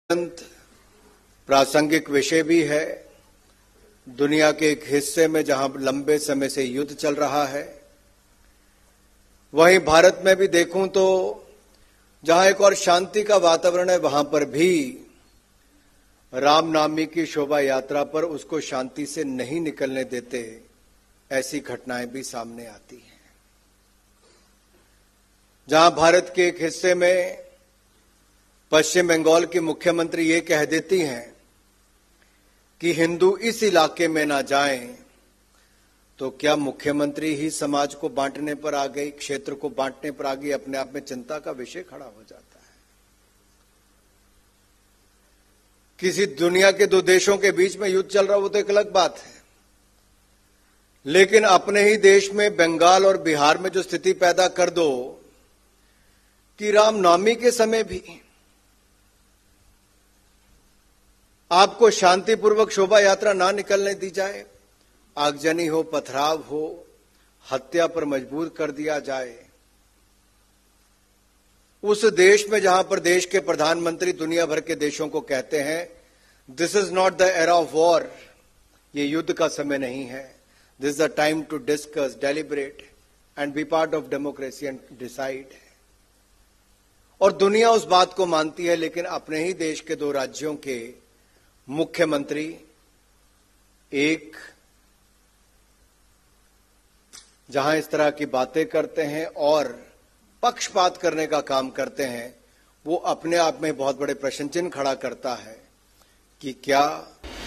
अत्यंत प्रासंगिक विषय भी है। दुनिया के एक हिस्से में जहां लंबे समय से युद्ध चल रहा है, वहीं भारत में भी देखूं तो जहां एक और शांति का वातावरण है, वहां पर भी रामनवमी की शोभा यात्रा पर उसको शांति से नहीं निकलने देते, ऐसी घटनाएं भी सामने आती हैं। जहां भारत के एक हिस्से में पश्चिम बंगाल की मुख्यमंत्री ये कह देती हैं कि हिंदू इस इलाके में ना जाएं, तो क्या मुख्यमंत्री ही समाज को बांटने पर आ गई, क्षेत्र को बांटने पर आ गई? अपने आप में चिंता का विषय खड़ा हो जाता है। किसी दुनिया के दो देशों के बीच में युद्ध चल रहा हो तो एक अलग बात है, लेकिन अपने ही देश में बंगाल और बिहार में जो स्थिति पैदा कर दो कि रामनवमी के समय भी आपको शांतिपूर्वक शोभा यात्रा ना निकलने दी जाए, आगजनी हो, पथराव हो, हत्या पर मजबूर कर दिया जाए, उस देश में जहां पर देश के प्रधानमंत्री दुनिया भर के देशों को कहते हैं this is not the era of war, ये युद्ध का समय नहीं है, this is the time to discuss, deliberate and be part of democracy and decide. और दुनिया उस बात को मानती है, लेकिन अपने ही देश के दो राज्यों के मुख्यमंत्री एक जहां इस तरह की बातें करते हैं और पक्षपात करने का काम करते हैं, वो अपने आप में बहुत बड़े प्रश्न चिन्ह खड़ा करता है कि क्या